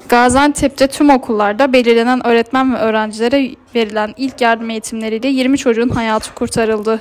Gaziantep'te tüm okullarda belirlenen öğretmen ve öğrencilere verilen ilk yardım eğitimleriyle 20 çocuğun hayatı kurtarıldı.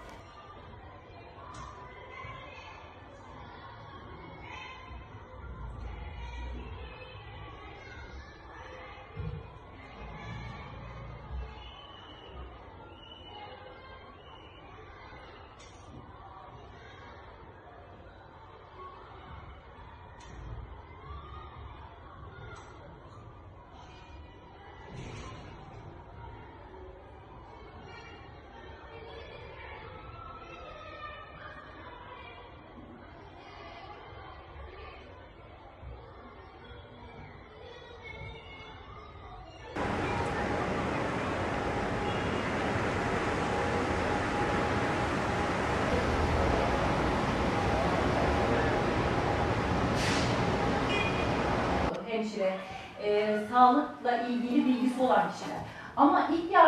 Hemşire, sağlıkla ilgili bilgisi olan kişiler. Ama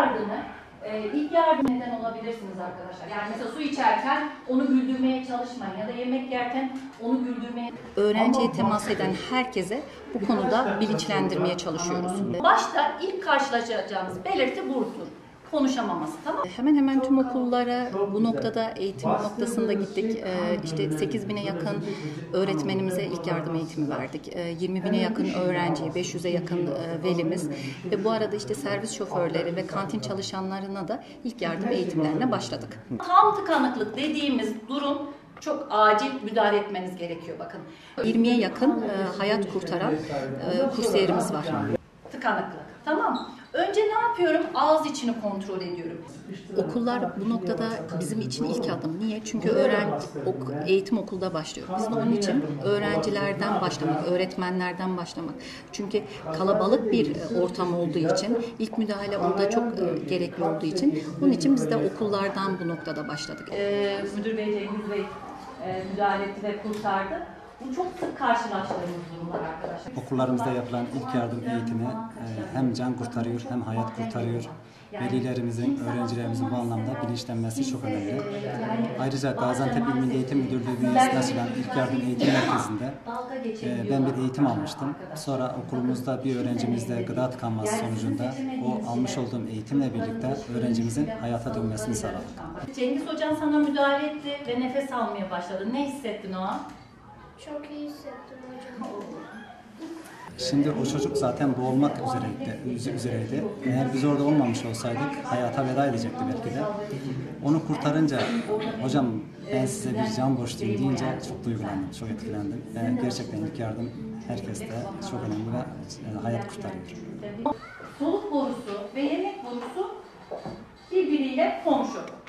ilk yardım neden olabilirsiniz arkadaşlar. Yani mesela su içerken onu güldürmeye çalışmayın ya da yemek yerken onu güldürmeye... Öğrenciye temas eden herkese bu konuda bilinçlendirmeye çalışıyoruz. Başta ilk karşılaşacağımız belirti budur. Konuşamaması, tamam. Hemen hemen tüm okullara bu noktada eğitim noktasında gittik. İşte 8.000'e yakın öğretmenimize ilk yardım eğitimi verdik. 20.000'e yakın öğrenciye, 500'e yakın velimiz ve bu arada işte servis şoförleri ve kantin çalışanlarına da ilk yardım eğitimlerine başladık. Tam tıkanıklık dediğimiz durum çok acil müdahale etmeniz gerekiyor bakın. 20'ye yakın hayat kurtaran kursiyerimiz var. Tıkanıklık, tamam. Önce ne yapıyorum? Ağız içini kontrol ediyorum. Okullar bu noktada bizim için ilk adım. Niye? Çünkü eğitim okulda başlıyor. Biz de onun için öğrencilerden başlamak, öğretmenlerden başlamak. Çünkü kalabalık bir ortam olduğu için, ilk müdahale onda çok gerekli olduğu için, bunun için biz de okullardan bu noktada başladık. Müdür Bey, Cengiz Bey müdahale etti ve kurtardı. Bu çok sık karşılaştığımız durumlar arkadaşlar. Okullarımızda yapılan ilk yardım eğitimi hem can kurtarıyor hem hayat kurtarıyor. Velilerimizin, öğrencilerimizin bu anlamda bilinçlenmesi çok önemli. Ayrıca Gaziantep İl Milli Eğitim Müdürlüğü bünyesinde açılan ilk yardım eğitim merkezinde ben bir eğitim almıştım. Sonra okulumuzda bir öğrencimizde gıda tıkanması sonucunda o almış olduğum eğitimle birlikte öğrencimizin hayata dönmesini sağladık. Cengiz Hocam sana müdahale etti ve nefes almaya başladı. Ne hissettin o an? Çok iyi hissettim hocam. Şimdi o çocuk zaten boğulmak üzereydi. Eğer biz orada olmamış olsaydık hayata veda edecekti belki de. Onu kurtarınca hocam ben size bir can borçluyum deyince çok duygulandım, çok etkilendim. Gerçekten ilk yardım herkeste çok önemli ve hayat kurtarıyor. Soluk borusu ve yemek borusu birbiriyle komşu.